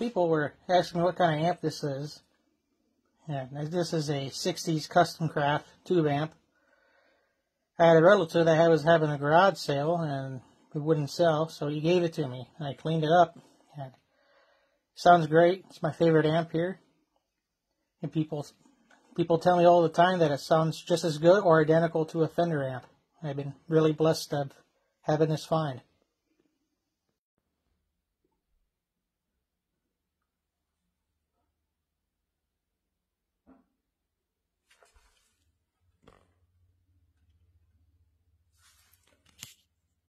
people were asking me what kind of amp this is. And this is a 60s Kustom Kraft tube amp. I had a relative that was having a garage sale and it wouldn't sell, so he gave it to me. And I cleaned it up. And it sounds great. It's my favorite amp here. And people tell me all the time that it sounds just as good or identical to a Fender amp. I've been really blessed of having this find.